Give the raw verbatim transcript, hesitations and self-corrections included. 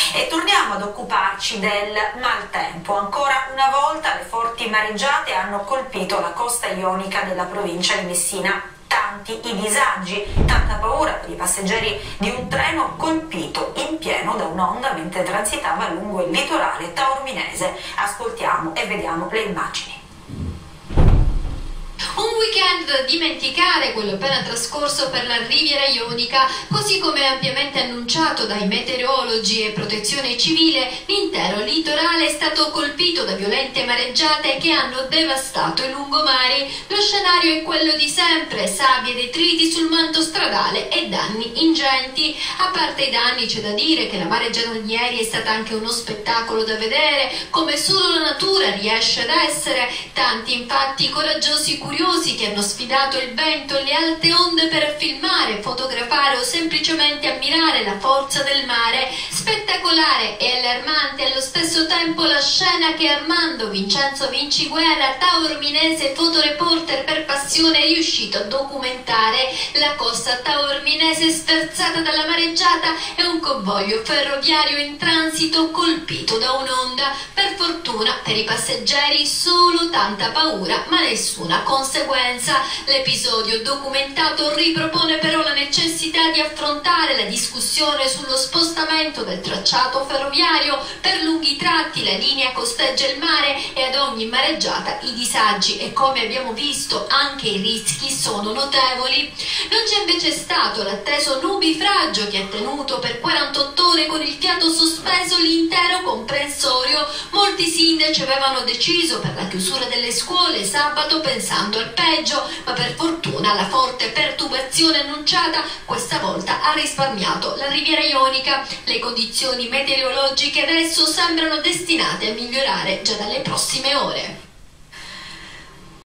E torniamo ad occuparci del maltempo. Ancora una volta le forti mareggiate hanno colpito la costa ionica della provincia di Messina. Tanti i disagi, tanta paura per i passeggeri di un treno colpito in pieno da un'onda mentre transitava lungo il litorale taorminese. Ascoltiamo e vediamo le immagini. Un weekend da dimenticare, quello appena trascorso per la Riviera Ionica, così come ampiamente annunciato dai meteorologi e protezione civile, l'intero litorale è stato colpito da violente mareggiate che hanno devastato i lungomari. Lo scenario è quello di sempre, sabbie e detriti sul manto stradale e danni ingenti. A parte i danni c'è da dire che la mareggiata di ieri è stata anche uno spettacolo da vedere, come solo la natura riesce ad essere. Tanti infatti coraggiosi curiosi che hanno sfidato il vento e le alte onde per filmare, fotografare o semplicemente ammirare la forza del mare. Spettacolare e allarmante allo stesso tempo la scena che Armando Vincenzo Vinciguerra, taorminese fotoreporter per passione, è riuscito a documentare. La costa taorminese sferzata dalla mareggiata e un convoglio ferroviario in transito colpito da un'onda. Per fortuna per i passeggeri solo tanta paura ma nessuna conseguenza. L'episodio documentato ripropone però la necessità di affrontare la discussione sullo spostamento del tracciato ferroviario. Per lunghi tratti la linea costeggia il mare e ad ogni mareggiata i disagi e, come abbiamo visto, anche i rischi sono notevoli. Non c'è invece stato l'atteso nubifragio che ha tenuto per quarantotto ore con il fiato sospeso l'intero comprensorio. Molti sindaci avevano deciso per la chiusura delle scuole sabato pensando al peggio, ma per fortuna la forte perturbazione annunciata questa volta ha risparmiato la Riviera Ionica. Le condizioni meteorologiche adesso sembrano destinate a migliorare già dalle prossime ore.